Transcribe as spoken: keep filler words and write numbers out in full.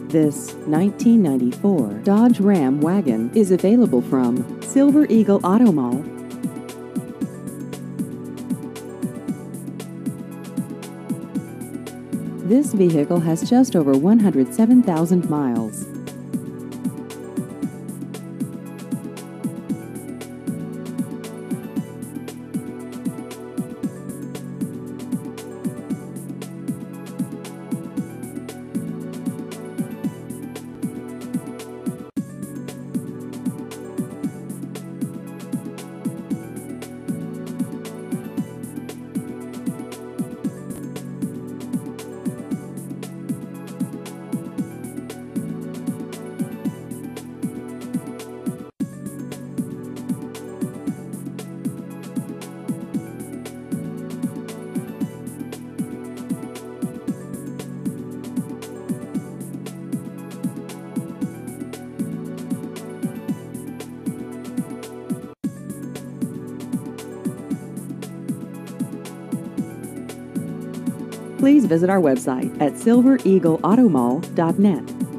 This nineteen ninety-four Dodge Ram wagon is available from Silver Eagle Auto Mall. This vehicle has just over one hundred seven thousand miles. Please visit our website at silver eagle auto mall dot net.